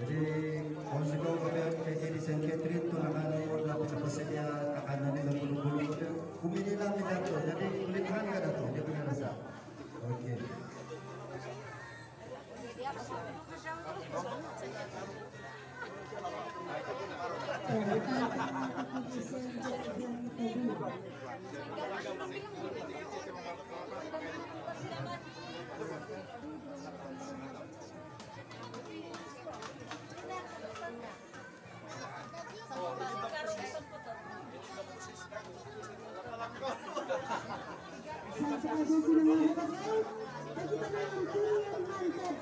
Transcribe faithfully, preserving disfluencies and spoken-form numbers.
Jadi kalau siguro kayo kay di Saint Catherine to nakanood na pagkapasilya kakanan nila bulong-bulong ko. Kumili lang nila to. Jadi kulitahan ka na to. Hindi ko na nasa. Okay. Sa agensi ng mga kapatid, nakita na ang tuloy ang mantap